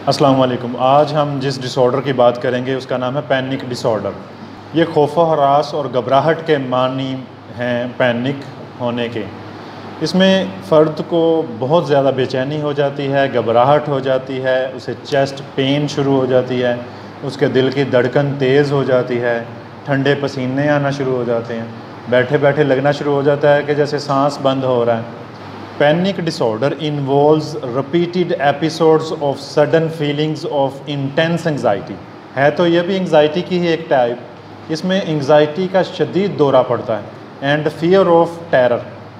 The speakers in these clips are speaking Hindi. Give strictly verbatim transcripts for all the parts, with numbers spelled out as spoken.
अस्सलाम वालेकुम। आज हम जिस डिसऑर्डर की बात करेंगे उसका नाम है पैनिक डिसऑर्डर। ये खौफ हरास और घबराहट के मानी हैं पैनिक होने के। इसमें फ़र्द को बहुत ज़्यादा बेचैनी हो जाती है, घबराहट हो जाती है, उसे चेस्ट पेन शुरू हो जाती है, उसके दिल की धड़कन तेज़ हो जाती है, ठंडे पसीने आना शुरू हो जाते हैं, बैठे बैठे लगना शुरू हो जाता है कि जैसे सांस बंद हो रहा है। Panic disorder involves repeated episodes of sudden feelings of intense anxiety. है तो ये भी एंग्जाइटी की ही एक टाइप। इसमें एंग्जाइटी का शदीद दौरा पड़ता है एंड फियर ऑफ टेरर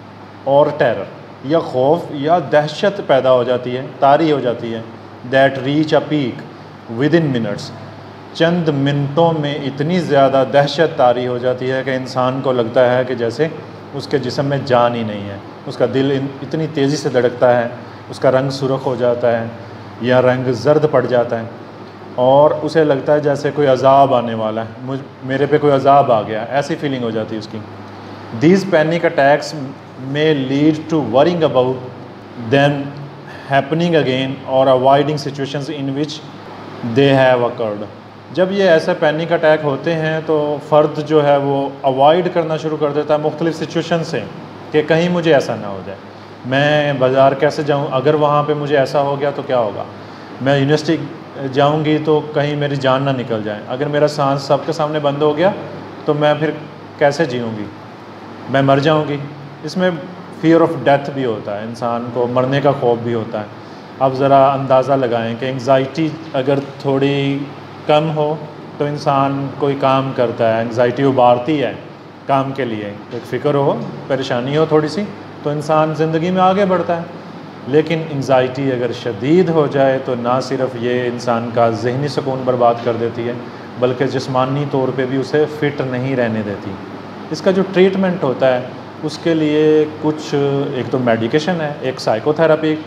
और टेरर या खौफ या दहशत पैदा हो जाती है, तारी हो जाती है। That reach a peak within minutes. चंद मिनटों में इतनी ज़्यादा दहशत तारी हो जाती है कि इंसान को लगता है कि जैसे उसके जिस्म में जान ही नहीं है, उसका दिल इतनी तेज़ी से धड़कता है, उसका रंग सुर्ख हो जाता है या रंग जर्द पड़ जाता है और उसे लगता है जैसे कोई अजाब आने वाला है, मुझ मेरे पे कोई अजाब आ गया, ऐसी फीलिंग हो जाती है उसकी। These panic attacks may lead to worrying about them happening again और avoiding situations in which they have occurred. जब ये ऐसे पैनिक अटैक होते हैं तो फ़र्द जो है वो अवॉइड करना शुरू कर देता है मुख्तलिफ़ सिचुएशन से कि कहीं मुझे ऐसा ना हो जाए। मैं बाज़ार कैसे जाऊँ, अगर वहाँ पे मुझे ऐसा हो गया तो क्या होगा। मैं यूनिवर्सिटी जाऊँगी तो कहीं मेरी जान ना निकल जाए। अगर मेरा सांस सबके सामने बंद हो गया तो मैं फिर कैसे जीऊँगी, मैं मर जाऊँगी। इसमें फ़ियर ऑफ डेथ भी होता है, इंसान को मरने का खौफ भी होता है। अब ज़रा अंदाज़ा लगाएं कि एंग्ज़ाइटी अगर थोड़ी कम हो तो इंसान कोई काम करता है, एंग्ज़ाइटी उबारती है काम के लिए, एक फ़िक्र हो, परेशानी हो थोड़ी सी तो इंसान ज़िंदगी में आगे बढ़ता है। लेकिन एंग्ज़ाइटी अगर शदीद हो जाए तो ना सिर्फ ये इंसान का ज़हनी सुकून बर्बाद कर देती है बल्कि जिस्मानी तौर पे भी उसे फ़िट नहीं रहने देती। इसका जो ट्रीटमेंट होता है उसके लिए कुछ, एक तो मेडिकेशन है, एक साइकोथेरेपी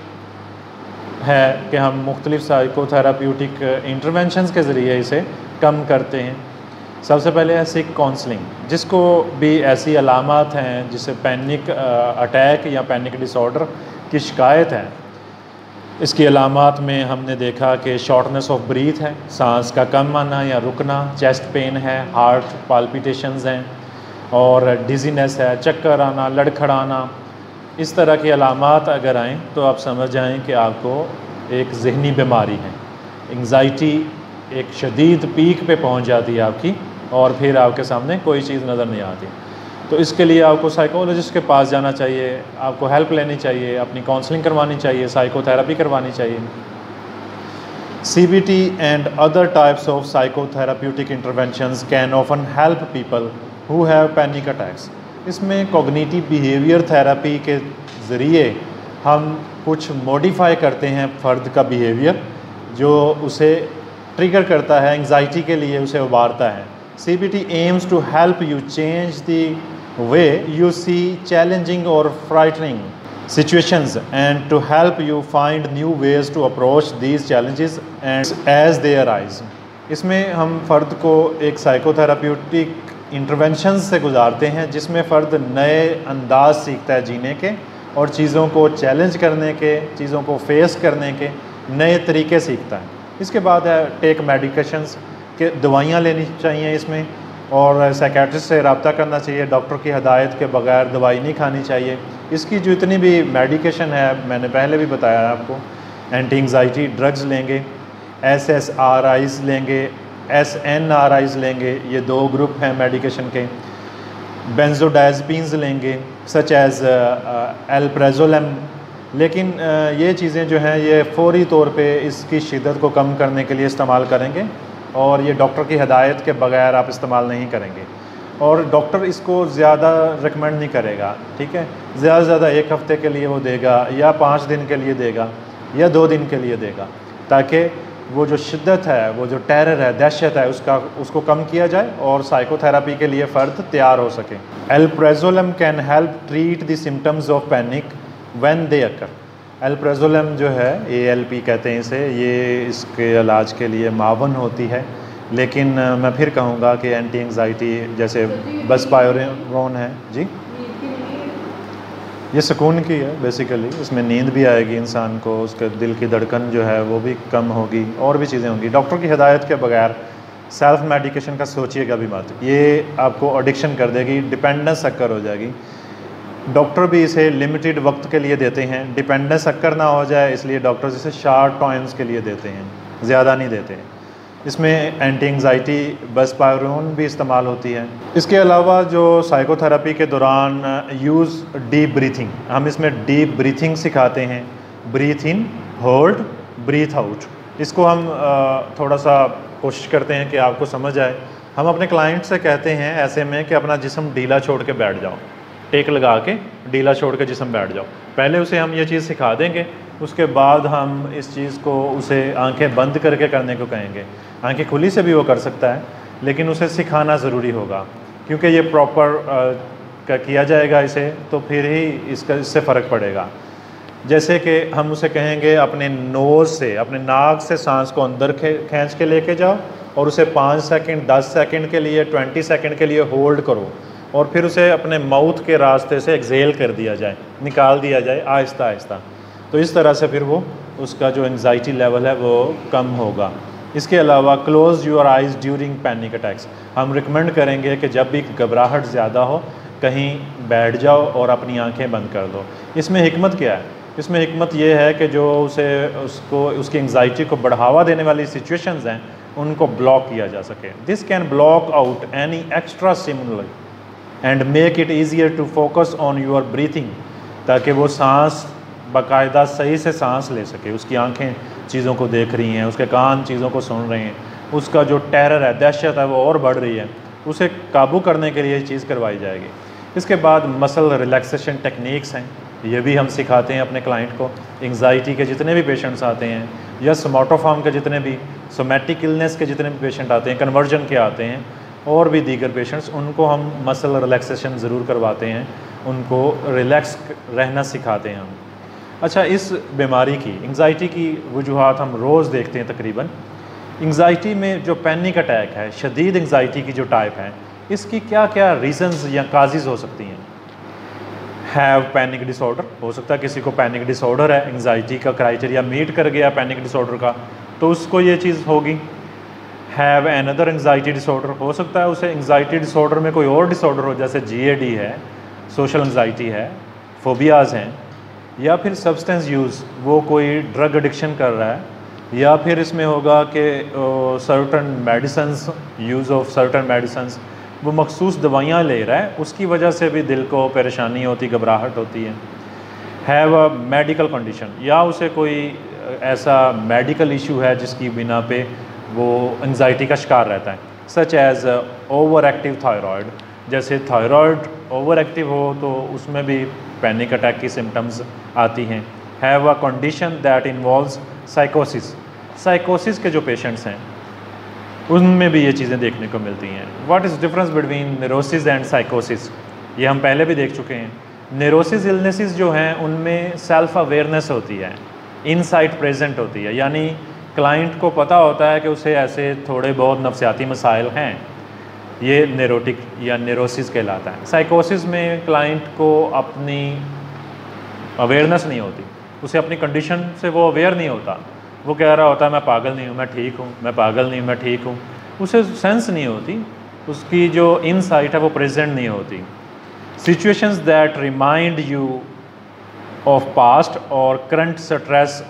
है कि हम मुख्तलिफ़ साइकोथेराप्यूटिक इंटरवेंशंस के ज़रिए इसे कम करते हैं। सबसे पहले है सिक काउंसलिंग, जिसको भी ऐसी अलामात हैं जिसे पैनिक अटैक या पैनिक डिसऑर्डर की शिकायत है। इसकी अलामात में हमने देखा कि शॉर्टनेस ऑफ ब्रीथ है, सांस का कम आना या रुकना, चेस्ट पेन है, हार्ट पाल्पिटेशंस हैं और डिजीनेस है, चक्कर आना, लड़खड़ाना। इस तरह की अलामात अगर आएँ तो आप समझ जाएँ कि आपको एक ज़हनी बीमारी है। एंग्ज़ाइटी एक शदीद पीक पे पहुंच जाती है आपकी और फिर आपके सामने कोई चीज़ नज़र नहीं आती। तो इसके लिए आपको साइकोलॉजिस्ट के पास जाना चाहिए, आपको हेल्प लेनी चाहिए, अपनी काउंसलिंग करवानी चाहिए, साइकोथेरेपी करवानी चाहिए। C B T and other types of psychotherapeutic interventions can often help people who have panic attacks. इसमें कॉग्निटिव बिहेवियर थेरेपी के ज़रिए हम कुछ मॉडिफाई करते हैं फ़र्द का बिहेवियर, जो उसे ट्रिगर करता है, एंग्ज़ाइटी के लिए उसे उबारता है। C B T aims to help you change the way you see challenging और frightening situations and to help you find new ways to approach these challenges and as they arise. इसमें हम फ़र्द को एक साइकोथेराप्यूटिक इंटरवेंशन से गुजारते हैं जिसमें फ़र्द नए अंदाज सीखता है जीने के और चीज़ों को चैलेंज करने के, चीज़ों को फेस करने के नए तरीके सीखता है। इसके बाद है टेक मेडिकेशंस के, दवाइयाँ लेनी चाहिए इसमें और साइकेट्रिस्ट से रब्ता करना चाहिए, डॉक्टर की हदायत के बगैर दवाई नहीं खानी चाहिए। इसकी जो इतनी भी मेडिकेशन है मैंने पहले भी बताया आपको, एंटी एंग्जाइटी ड्रग्स लेंगे, एस एस आर आईज़ लेंगे, एस एन आर आईज़ लेंगे, ये दो ग्रुप हैं मेडिकेशन के। बेंजोडायज़पीन्स लेंगे सच एज़ एल्प्रेज़ोलम। लेकिन uh, ये चीज़ें जो हैं ये फ़ौरी तौर पे इसकी शिद्दत को कम करने के लिए इस्तेमाल करेंगे और ये डॉक्टर की हदायत के बगैर आप इस्तेमाल नहीं करेंगे और डॉक्टर इसको ज़्यादा रिकमेंड नहीं करेगा, ठीक है। ज़्यादा से ज़्यादा एक हफ़्ते के लिए वो देगा या पाँच दिन के लिए देगा या दो दिन के लिए देगा, ताकि वो जो शिद्दत है, वो जो टेरर है, दहशत है, उसका उसको कम किया जाए और साइकोथेरेपी के लिए फ़र्द तैयार हो सके। Alprazolam can help treat the symptoms of panic when they occur. Alprazolam जो है, ए एल पी कहते हैं इसे, ये इसके इलाज के लिए मावन होती है। लेकिन मैं फिर कहूँगा कि एंटी एंग्जाइटी जैसे बसपायरोन है जी, ये सुकून की है बेसिकली, इसमें नींद भी आएगी इंसान को, उसके दिल की धड़कन जो है वो भी कम होगी, और भी चीज़ें होंगी। डॉक्टर की हिदायत के बगैर सेल्फ मेडिकेशन का सोचिएगा भी मत, ये आपको एडिक्शन कर देगी, डिपेंडेंस अक्कर हो जाएगी। डॉक्टर भी इसे लिमिटेड वक्त के लिए देते हैं, डिपेंडेंस अक्कर ना हो जाए इसलिए डॉक्टर इसे शार्ट टाइम्स के लिए देते हैं, ज़्यादा नहीं देते। इसमें एंटी एंग्जाइटी बसपायरोन भी इस्तेमाल होती है। इसके अलावा जो साइकोथेरेपी के दौरान यूज़ डीप ब्रीथिंग, हम इसमें डीप ब्रीथिंग सिखाते हैं, breathe in, hold, breathe out. इसको हम थोड़ा सा कोशिश करते हैं कि आपको समझ आए। हम अपने क्लाइंट से कहते हैं ऐसे में कि अपना जिस्म ढीला छोड़ के बैठ जाओ, टेक लगा के ढीला छोड़ के जिस्म बैठ जाओ। पहले उसे हम ये चीज़ सिखा देंगे, उसके बाद हम इस चीज़ को उसे आंखें बंद करके करने को कहेंगे। आंखें खुली से भी वो कर सकता है, लेकिन उसे सिखाना ज़रूरी होगा, क्योंकि ये प्रॉपर का किया जाएगा इसे, तो फिर ही इसका इससे फ़र्क पड़ेगा। जैसे कि हम उसे कहेंगे अपने नोज़ से, अपने नाक से सांस को अंदर खींच के लेके जाओ और उसे पाँच सेकंड, दस सेकंड के लिए, ट्वेंटी सेकंड के लिए होल्ड करो, और फिर उसे अपने माउथ के रास्ते से एक्सेल कर दिया जाए, निकाल दिया जाए आहिस्ता आहिस्ता। तो इस तरह से फिर वो उसका जो एंग्जाइटी लेवल है वो कम होगा। इसके अलावा close your eyes during panic attacks, हम रिकमेंड करेंगे कि जब भी घबराहट ज़्यादा हो कहीं बैठ जाओ और अपनी आंखें बंद कर दो। इसमें हिकमत क्या है? इसमें हिकमत ये है कि जो उसे उसको उसकी एंग्जाइटी को बढ़ावा देने वाली सिचुएशंस हैं उनको ब्लॉक किया जा सके। This can block out any extra stimulus and make it easier to focus on your breathing, ताकि वो सांस बाकायदा सही से सांस ले सके। उसकी आंखें चीज़ों को देख रही हैं, उसके कान चीज़ों को सुन रहे हैं, उसका जो टेरर है, दहशत है, वो और बढ़ रही है। उसे काबू करने के लिए ये चीज़ करवाई जाएगी। इसके बाद मसल रिलैक्सेशन टेक्निक्स हैं, ये भी हम सिखाते हैं अपने क्लाइंट को। एंग्जाइटी के जितने भी पेशेंट्स आते हैं या सोमाटोफॉर्म के जितने भी, सोमैटिक इलनेस के जितने भी पेशेंट आते हैं, कन्वर्जन के आते हैं और भी दीगर पेशेंट्स, उनको हम मसल रिलैक्सेशन ज़रूर करवाते हैं, उनको रिलैक्स रहना सिखाते हैं हम। अच्छा, इस बीमारी की, एंग्जाइटी की वजूहात हम रोज़ देखते हैं तकरीबन। एंग्जाइटी में जो पैनिक अटैक है, शदीद एंग्जाइटी की जो टाइप है, इसकी क्या क्या रीज़न्स या काजेज़ हो सकती हैं? हैव पैनिक डिसऑर्डर, हो सकता है किसी को पैनिक डिसऑर्डर है, एंग्जाइटी का क्राइटेरिया मीट कर गया पैनिक डिसऑर्डर का, तो उसको ये चीज़ होगी। हैव एनदर एंग्जाइटी डिसऑर्डर, हो सकता है उसे एंग्जाइटी डिसऑर्डर में कोई और डिसऑर्डर हो, जैसे जी ए डी है, सोशल एंग्जाइटी है, फोबियाज़ हैं, या फिर सब्सटेंस यूज़, वो कोई ड्रग एडिक्शन कर रहा है, या फिर इसमें होगा कि certain medicines, use of certain medicines, वो मखसूस दवाइयाँ ले रहा है, उसकी वजह से भी दिल को परेशानी होती, घबराहट होती है। हैव अ मेडिकल कंडीशन, या उसे कोई ऐसा मेडिकल इशू है जिसकी बिना पे वो एंग्जाइटी का शिकार रहता है, such as overactive thyroid, जैसे थायराइड ओवर एक्टिव हो तो उसमें भी पैनिक अटैक की सिम्टम्स आती हैं। Have a condition that involves साइकोसिस, साइकोसिस के जो पेशेंट्स हैं उनमें भी ये चीज़ें देखने को मिलती हैं। What is difference between neurosis and साइकोसिस, ये हम पहले भी देख चुके हैं। न्यूरोसिस इलनेसिस जो हैं उनमें सेल्फ अवेयरनेस होती है, इनसाइट प्रेजेंट होती है, यानी क्लाइंट को पता होता है कि उसे ऐसे थोड़े बहुत नफ्सियाती मसाइल हैं, ये न्यूरोटिक या न्यूरोसिस कहलाता है। साइकोसिस में क्लाइंट को अपनी अवेयरनेस नहीं होती, उसे अपनी कंडीशन से वो अवेयर नहीं होता, वो कह रहा होता है मैं पागल नहीं हूँ, मैं ठीक हूँ, मैं पागल नहीं हूँ, मैं ठीक हूँ, उसे सेंस नहीं होती, उसकी जो इनसाइट है वो प्रेजेंट नहीं होती। Situations that remind you of past और करंट स्ट्रेस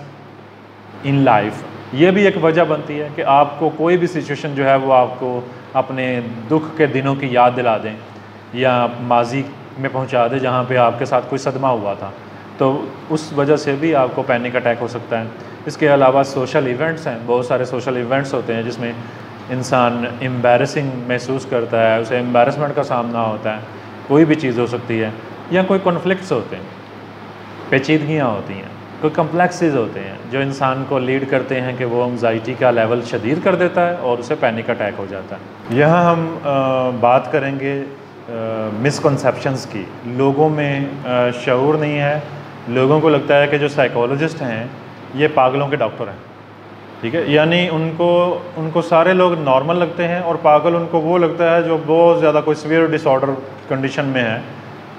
इन लाइफ, ये भी एक वजह बनती है कि आपको कोई भी सिचुएशन जो है वो आपको अपने दुख के दिनों की याद दिला दें या माजी में पहुंचा दे जहां पे आपके साथ कोई सदमा हुआ था, तो उस वजह से भी आपको पैनिक अटैक हो सकता है। इसके अलावा सोशल इवेंट्स हैं, बहुत सारे सोशल इवेंट्स होते हैं जिसमें इंसान एम्बैरेसिंग महसूस करता है, उसे एम्बैरसमेंट का सामना होता है, कोई भी चीज़ हो सकती है, या कोई कॉन्फ्लिक्ट्स होते हैं, पेचीदगियाँ होती हैं, कोई कम्प्लेक्सेस होते हैं जो इंसान को लीड करते हैं कि वो एंग्जाइटी का लेवल शदीद कर देता है और उसे पैनिक अटैक हो जाता है। यहाँ हम आ, बात करेंगे मिसकंसेप्शंस की। लोगों में आ, शऊर नहीं है, लोगों को लगता है कि जो साइकोलॉजिस्ट हैं ये पागलों के डॉक्टर हैं, ठीक है, यानी उनको उनको सारे लोग नॉर्मल लगते हैं और पागल उनको वो लगता है जो बहुत ज़्यादा कोई सीवियर डिसऑर्डर कंडीशन में है,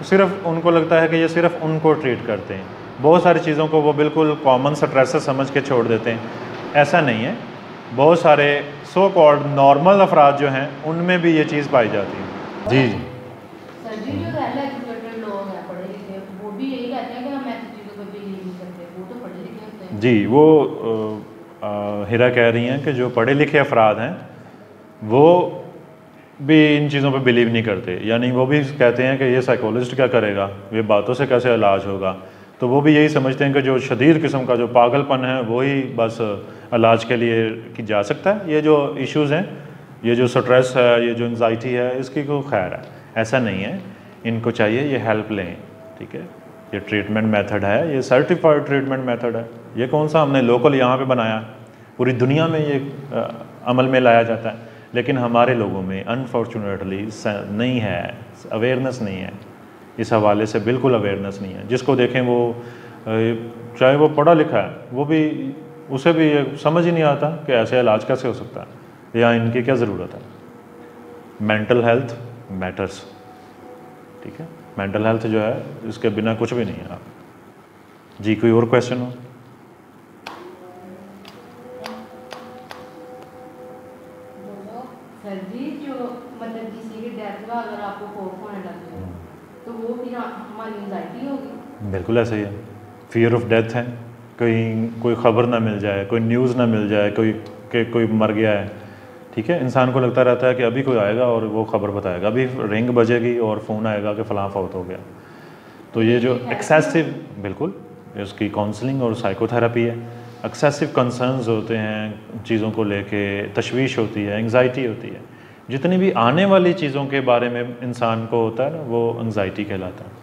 सिर्फ उनको लगता है कि ये सिर्फ उनको ट्रीट करते हैं, बहुत सारी चीज़ों को वो बिल्कुल कॉमन स्ट्रेस समझ के छोड़ देते हैं। ऐसा नहीं है, बहुत सारे सो कॉल्ड नॉर्मल अफराद जो हैं उनमें भी ये चीज़ पाई जाती है। जी जी सर जी, जो वेल एजुकेटेड लोग हैं, पढ़े लिखे, वो भी यही कहते हैं कि हम ऐसी चीज़ों पर बिलीव नहीं करते, वो तो पढ़े लिखे होते हैं। जी, वो आ, आ, हिरा कह रही हैं कि जो पढ़े लिखे अफराद हैं वो भी इन चीज़ों पे बिलीव नहीं करते, यानी वो भी कहते हैं कि ये साइकोलॉजिस्ट क्या करेगा, ये बातों से कैसे इलाज होगा। तो वो भी यही समझते हैं कि जो शदीद किस्म का जो पागलपन है वही बस इलाज के लिए की जा सकता है। ये जो इश्यूज़ हैं, ये जो स्ट्रेस है, ये जो एंजाइटी है, इसकी कोई खैर है, ऐसा नहीं है। इनको चाहिए ये हेल्प लें, ठीक है। ये ट्रीटमेंट मेथड है, ये सर्टिफाइड ट्रीटमेंट मेथड है। ये कौन सा हमने लोकल यहाँ पे बनाया, पूरी दुनिया में ये आ, अमल में लाया जाता है, लेकिन हमारे लोगों में अनफॉर्चुनेटली नहीं है, अवेयरनेस नहीं है, इस हवाले से बिल्कुल अवेयरनेस नहीं है। जिसको देखें वो चाहे वो पढ़ा लिखा है, वो भी उसे भी ये समझ ही नहीं आता कि ऐसे इलाज कैसे हो सकता है या इनकी क्या ज़रूरत है। मेंटल हेल्थ मैटर्स, ठीक है। मेंटल हेल्थ जो है इसके बिना कुछ भी नहीं है। आप जी कोई और क्वेश्चन हो? सर जी, जो मतलब किसी की डेथ का अगर आपको खौफ होने लग जाए तो वो फिर हमारी एंजाइटी होगी। बिल्कुल ऐसे ही है, फियर ऑफ डेथ है। कहीं कोई ख़बर ना मिल जाए, कोई न्यूज़ ना मिल जाए, कोई कि कोई मर गया है, ठीक है। इंसान को लगता रहता है कि अभी कोई आएगा और वो ख़बर बताएगा, अभी रिंग बजेगी और फ़ोन आएगा कि फ़लाँ फौत हो गया। तो ये जो एक्सेसिव, बिल्कुल उसकी काउंसलिंग और साइकोथेरेपी है। एक्सेसिव कंसर्न्स होते हैं चीज़ों को लेके, तशवीश होती है, एंग्जाइटी होती है, जितनी भी आने वाली चीज़ों के बारे में इंसान को होता है ना, वो एंग्जाइटी कहलाता है।